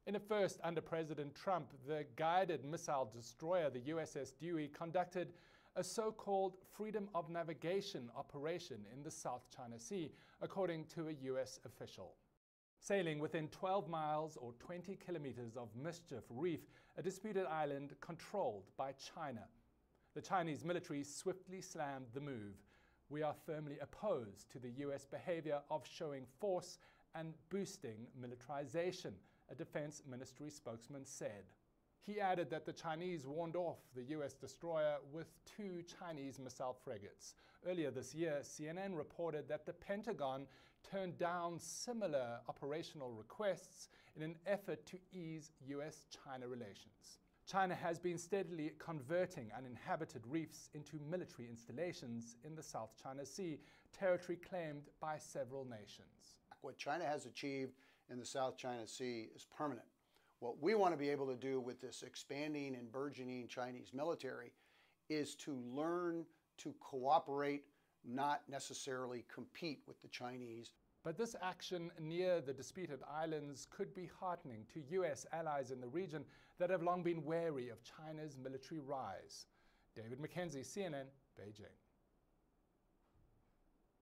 In a first under President Trump, the guided missile destroyer, the USS Dewey, conducted a so-called freedom of navigation operation in the South China Sea, according to a US official. Sailing within 12 miles or 20 kilometers of Mischief Reef, a disputed island controlled by China. The Chinese military swiftly slammed the move. "We are firmly opposed to the US behavior of showing force and boosting militarization," a defense ministry spokesman said. He added that the Chinese warned off the US destroyer with 2 Chinese missile frigates. Earlier this year, CNN reported that the Pentagon turned down similar operational requests in an effort to ease US-China relations. China has been steadily converting uninhabited reefs into military installations in the South China Sea, territory claimed by several nations. What China has achieved in the South China Sea is permanent. What we want to be able to do with this expanding and burgeoning Chinese military is to learn to cooperate, not necessarily compete with the Chinese. But this action near the disputed islands could be heartening to US allies in the region that have long been wary of China's military rise. David McKenzie, CNN, Beijing.